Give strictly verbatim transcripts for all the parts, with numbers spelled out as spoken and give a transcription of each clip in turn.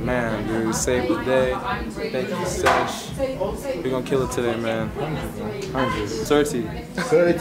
Man, dude, saved the day. Thank you, Sesh. We're gonna kill it today, man. one hundred. thirty. thirty.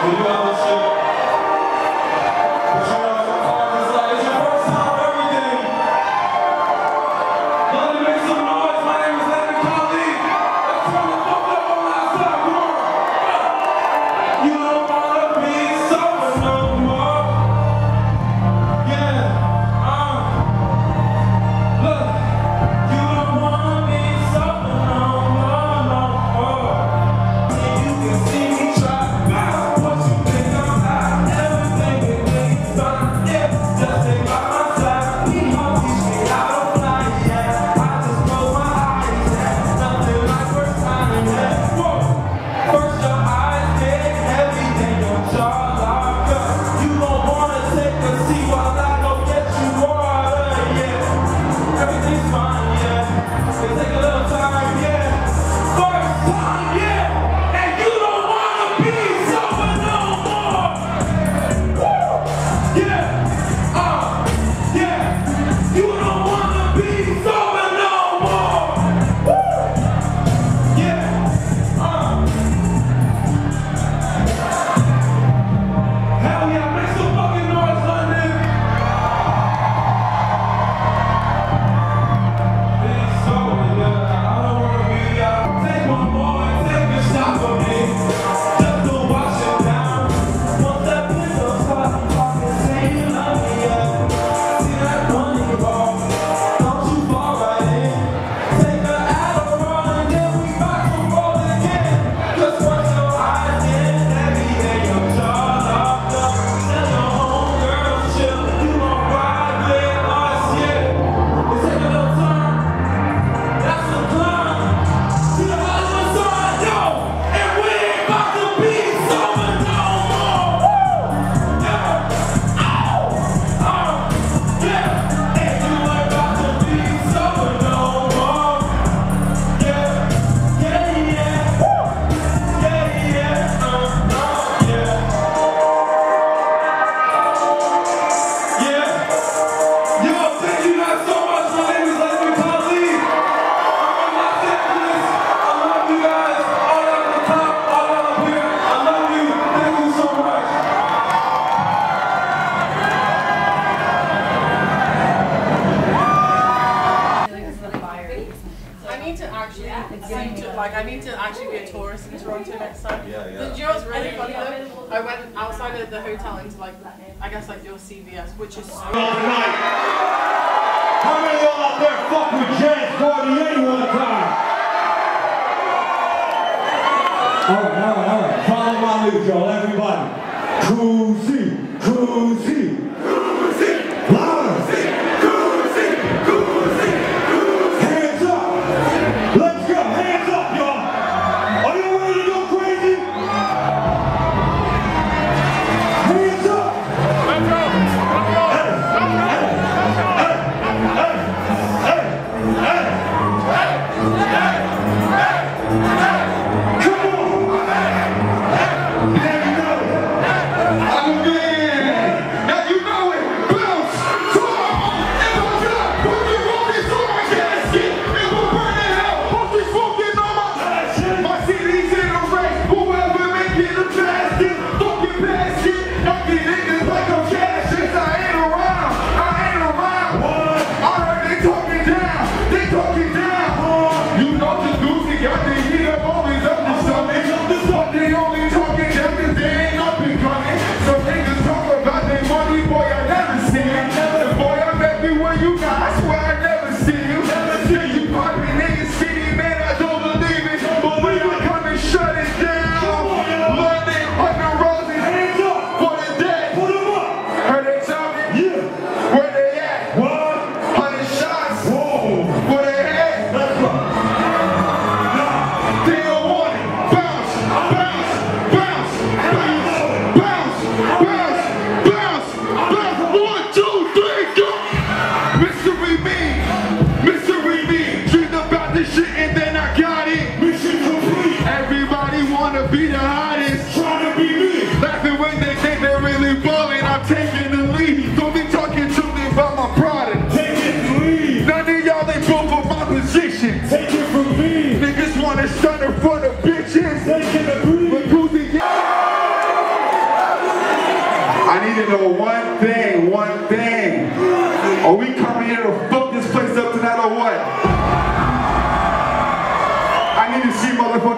Like, I need to actually be a tourist in Toronto next time. Yeah, yeah. But do you know what's really funny though? I went outside of the hotel into like, I guess like your C V S, which is so... Tonight. How many of y'all out there fuck with Jazz Party any one time? Alright, alright, alright. Follow my lead, y'all, everybody. Cool-C, cool-C. Cool-C. Louder. Cool-C, cool-C, cool-C. Hands up. Let's go. Hands up, y'all. Are you ready to go crazy? Hands up. Let's go. Let's go. Hey, hey, hey, hey, hey, hey, hey, hey. Come on. Hey, hey, hey. I'm gonna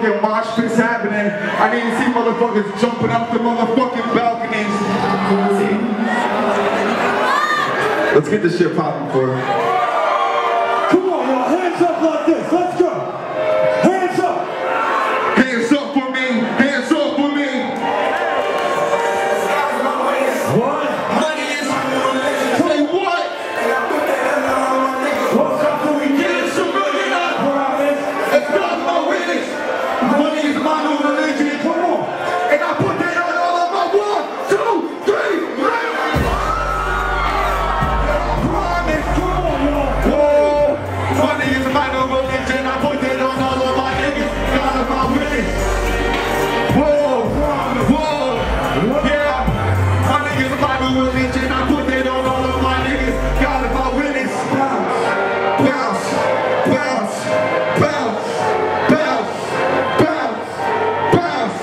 motherfucking mosh pit's happening. I need to see motherfuckers jumping off the motherfucking balconies. Let's get this shit popping for her. Come on, y'all, hands up like this. Let's go. Hands up. Hands up for me. Hands up for me. What? Money is my religion. Say what? What's up till we get it? It's a million dollars. Promise. It's not my witness. Money is my new religion. Come on. And I put that on all of my one, two, three, three. Promise. Come on, y'all. Whoa. Money is my new religion. I put that on all of my niggas. God is my witness. Whoa. Whoa. Yeah. Money is my new religion. I put that on all of my niggas. God is my witness. Bounce. Bounce. Bounce. Bounce. Bounce. Bounce.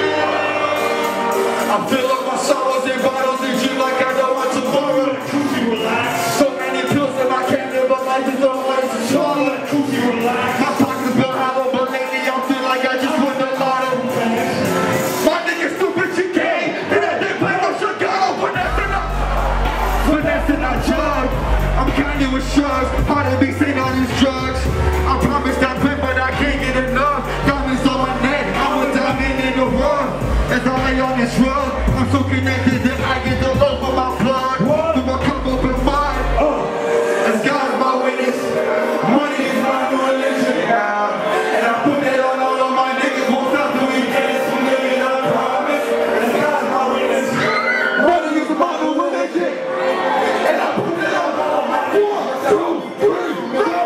I fill up my sorrows in bottles and shit like I don't want tomorrow. Coochie, relax. So many pills that I can't live, but life is no life to swallow. Coochie, relax. My pockets been hollow, but lately I feel like I just won the lotto. My nigga stupid shit game, and I didn't play no Chicago, finessing up, finessing our drug. I'm kinda with shrugs, hard to be seen on these drugs. I promised I'd win, but I can't get enough. Diamonds on my neck, I'm a diamond in the rough. As I lay on this rug, I'm so connected that I get the love of my blood. Through my cup open wide. As God is my witness, money is my new religion now. And I put that on all of my niggas, won't stop till we get it. Some million dollar promise. As God is my witness, money is my new religion. And I put that on all of my one, two, three, four.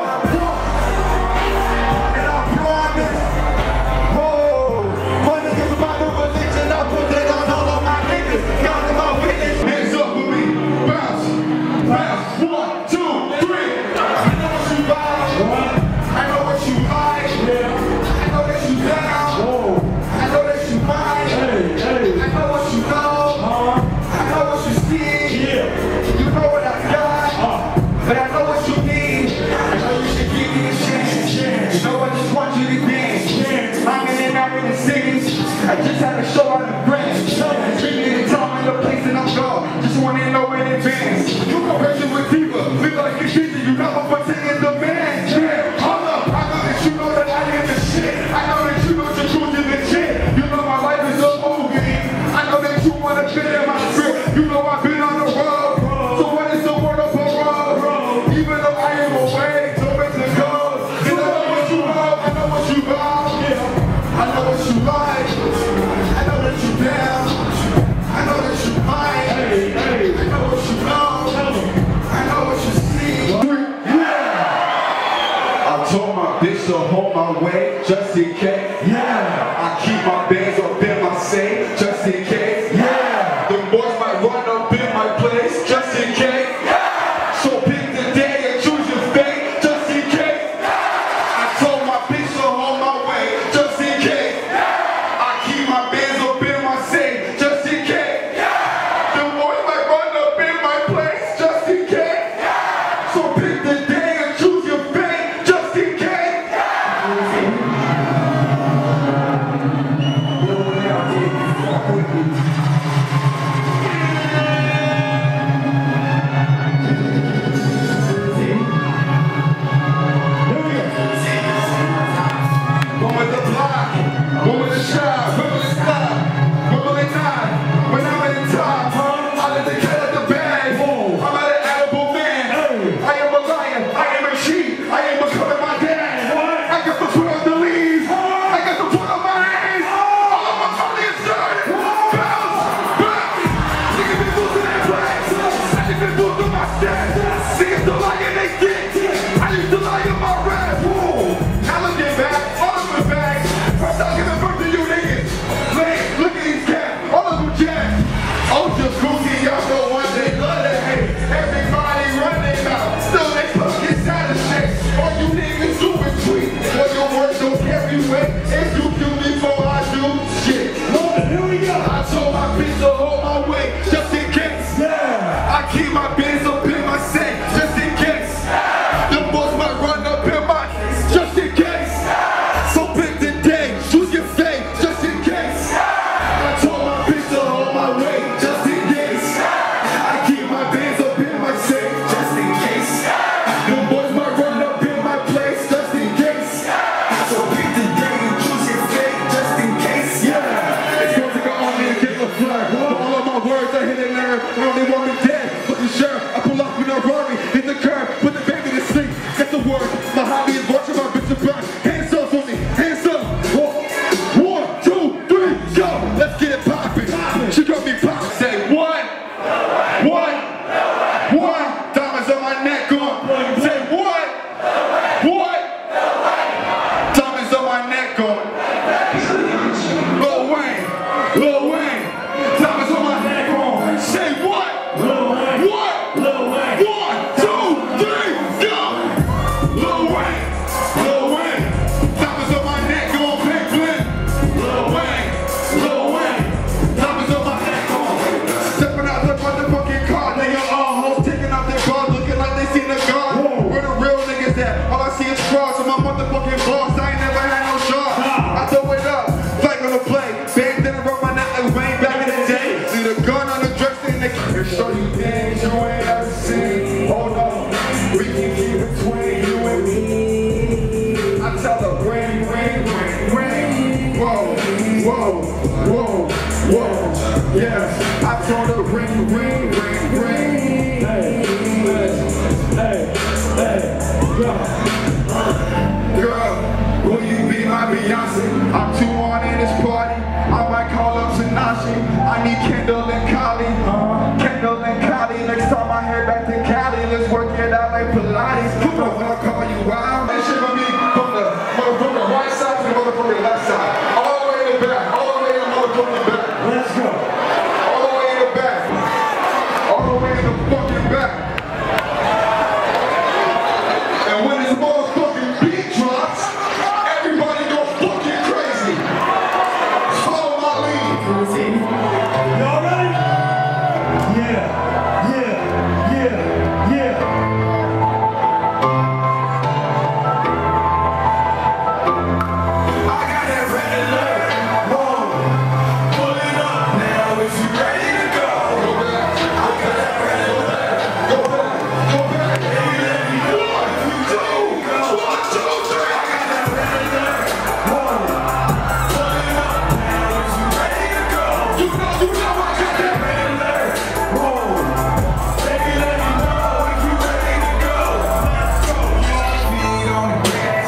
And I promise, oh, money is my new religion. I put that on all of my niggas. God is my witness. Hands up for me, bounce, bounce. One, two, three. I know what you buy. I know what you like. I know that you down. I know that you mine. I know what you know. I know what you see. You know what I got. But I know what you need. I know you should give me a chance. You know I just want you to dance. I'm in and out in the cities. I just had a show on the branch. Treat me to tell me the place and I'm gone. Just want to know in advance. You go racing with Diva. We like a shit. You know I'm pretending the man. Yeah, hold up. I know that you know that I am the shit. I know that you know the truth is legit. You know my life is a movie. I know that you want to fit in my script. You know I've been on the road. So what is the word of a road? Even though I am away, so it's the goal. You know what you love. I know what you love. I know what you like. I know that you down. I know that you mind. I know what you know. I know what you see. I told my bitch to hold my way just in case. Yeah. I keep my bands up in my safe just in case. Yeah. The boys might run up in my place just in case. So pick the day and choose your fate just in case. I told my bitch to hold my way just in case. I keep my bands up in my safe just in case. The boys might run up in my place just in case. So pick the day and choose your fate just in case. around, they want me dead. Looking sure, I pull up with a Rari, hit the curb, put the baby to sleep. Get the word, my hobby is watching my bitch to burn. Hands up for me, hands up. One, two, three, go. Let's get it poppin'. She got me poppin'. Say what? What? What? Diamonds on my neck on. Say what? What? Diamonds on my neck on. Lil Wayne, Lil Wayne. Diamonds on my neck on. Say what? Lil Wayne. What? Lil Wayne. One, two, three, go. Lil Wayne, Lil Wayne. Diamonds on my neck on. Pink Flynn. Lil Wayne, Lil Wayne. Diamonds on my neck on. Stepping out the motherfucking car, nigga. All hoes taking out their bras, looking like they seen a god. Where the real niggas at? All I see is cross on my motherfucking boss. I ain't never had no job. I throw it up, like on the play. Bandana around my neck like Wayne back in the day. Leave a gun on the dressing, they can show you things you ain't ever seen. Hold on, we can keep it between you and me. I tell her ring, ring, ring, ring. Whoa, whoa, whoa, whoa. Yes, I told her ring, ring, ring, ring. Hey, hey, hey, hey, go. Girl, will you be my Beyonce? I'm too on in this party. I might call up Tanashi. I need Kendall and Kylie. Uh, Kendall and Kylie. Next time I head back to Cali, let's work it out like Pilates. Come on, when I call you wild. That shit gonna be from the motherfucking right side to the motherfucking left side. All the way in the back. All the way in the motherfucking back. Let's go. All the way in the back. All the way in the fucking back. And when this motherfucking beat drops, everybody go fucking crazy. Follow my lead. Y'all ready? Yeah, yeah, yeah, yeah. I got that red alert. Whoa. Pull it up now. Is you ready to go? Go back. I got that red alert. Go back. Go back. Hey, let me know if you do. One, two, three. I got that red alert. Whoa. Pull it up now. Is you ready to go? You know, you know I got that red alert. Whoa. Baby, let me know if you ready to go. Let's go. Feet on the gas.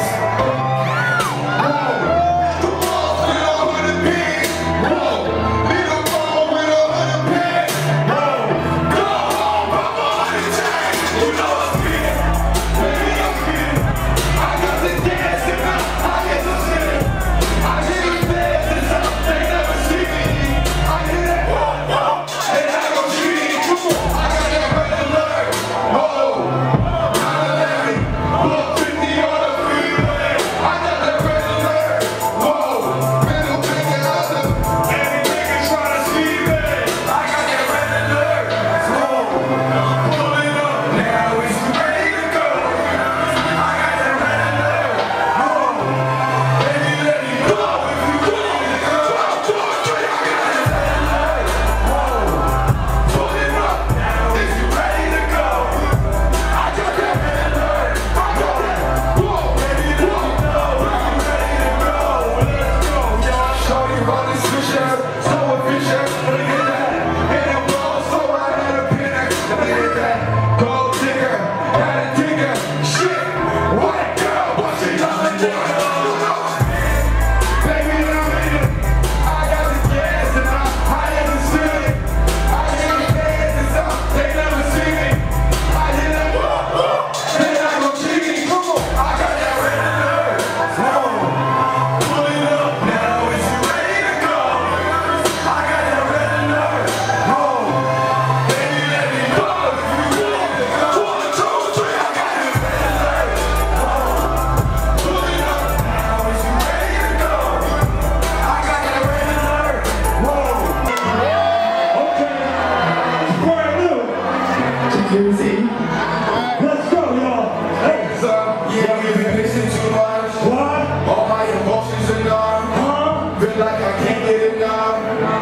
Let's go, y'all. Hey. So, yeah, we've been mixing too much. What? All my emotions are numb. Huh? Feel like I can't get enough.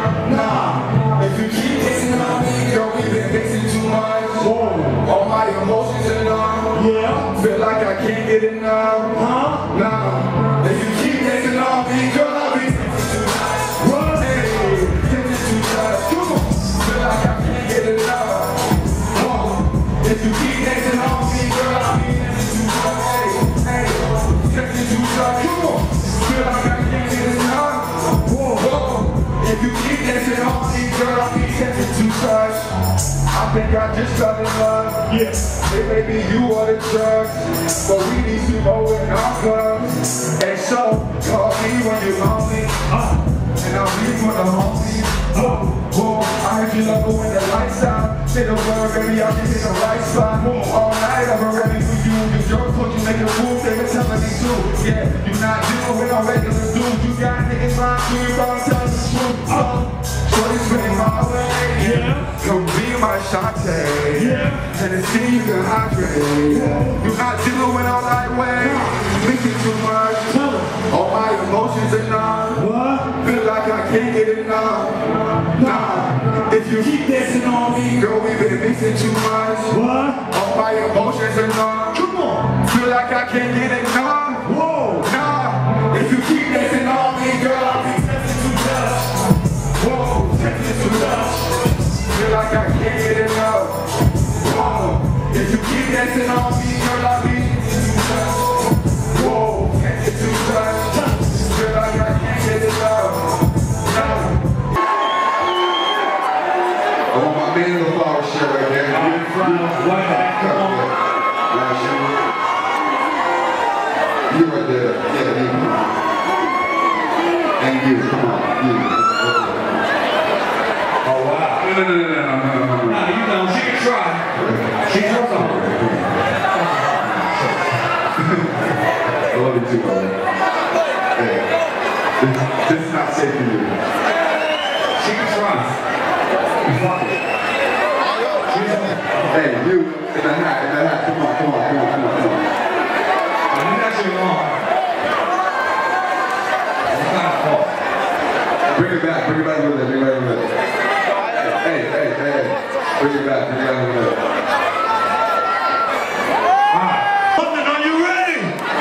Nah, if you keep mixing on me, girl, we've been mixing too much. Whoa. All my emotions are numb. Yeah. Feel like I can't get enough. Huh? Nah, if you keep mixing on me, girl, I'll be What? hey, mixing too much. Come on. Feel like I can't get enough. girl, I be tempted to touch. I think I just fell in love. Yes. It may be you or the drugs, but we need to roll in our clubs. And so, call me when you're lonely, Uh, and I'll be for the homies. Whoa, whoa, I heard you love it when the lights out. Say the word, baby, I'll be in the right spot. All night, I've been ready for you. The girls told you make a move, they been telling me too. Yeah, you're not dealing with no regular dude. You got niggas lying to you, but I'm telling the truth. So, shorty spinning my way. yeah. Come be my Shantae. Yeah. And to see you can hydrate. You're not dealing with no lightweight. Thinking too much. Tell them. All my emotions are numb. What? Feel like I can't get enough. Nah, if you keep dancing on me, girl, we've been mixing too much. What? All my emotions are numb. Come on. Feel like I can't get enough. Whoa. Nah, if you keep dancing on me, girl, I'll be tempted to touch. Whoa, tempted to touch. Feel like I can't get enough. Whoa, if you keep dancing on me, girl, I'll be tempted to touch. Whoa, tempted to touch. Feel like I can't get enough. No. I want my man in the flower shirt right there. Right back. Come on. You right there. Yeah, you. And you. Come on. You. Oh, wow. No, no, no, no, no, no, no, no. Nah, you know, she can try. She can try. I love you too, brother. Hey, this, this is not safe for you. She can try. Fuck it. Hey, you in the hat, in the hat. Come on, come on, come on, come on, come on. Leave that shit alone. It's not a fault. Bring it back, bring it back with it, bring it back with it. Hey, hey, hey, hey. Bring it back, bring it back with it. London, are you ready?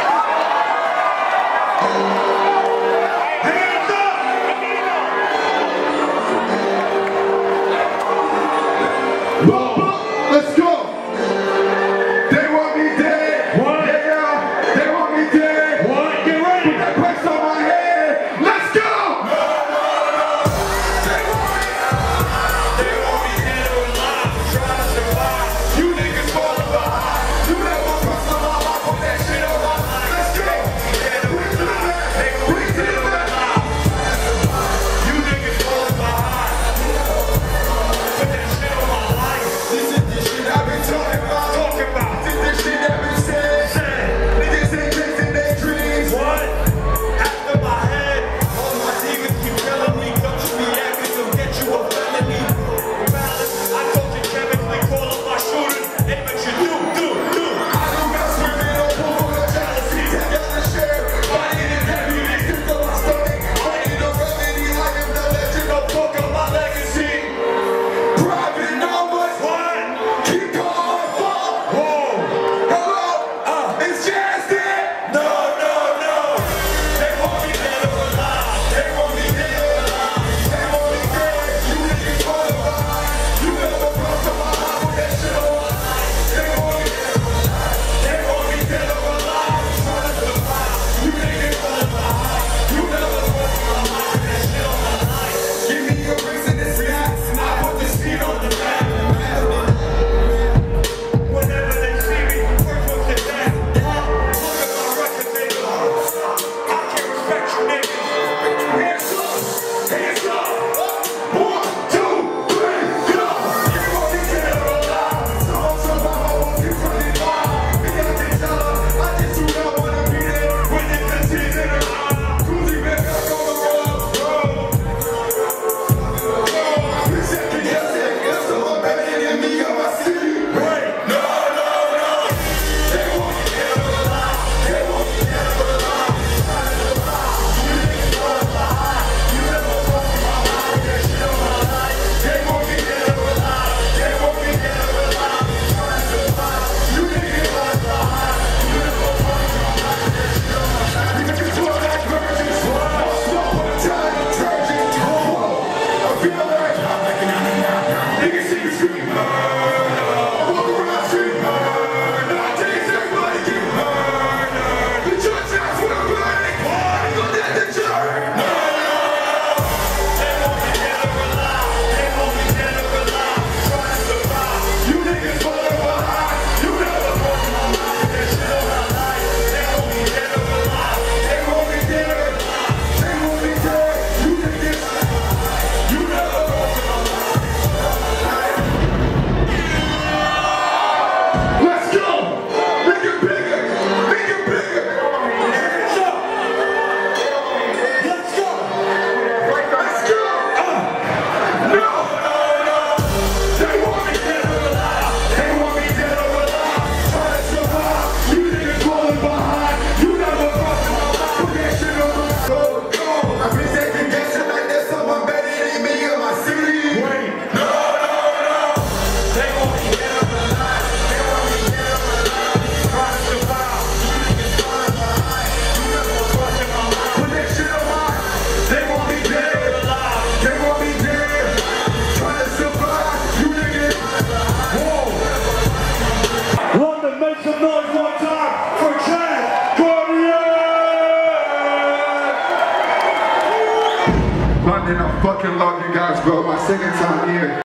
Hands up! Whoa, let's go! They want me dead! What? Yeah, they want me dead! What? Get ready! Put that press on my head! Let's go! You niggas fall apart! You never press on my life, put that shit on my life! Let's go! Bring it to the back! Bring it to the back! You niggas fall apart! Put that shit on my life! This London, I fucking love you guys, bro. My second time here.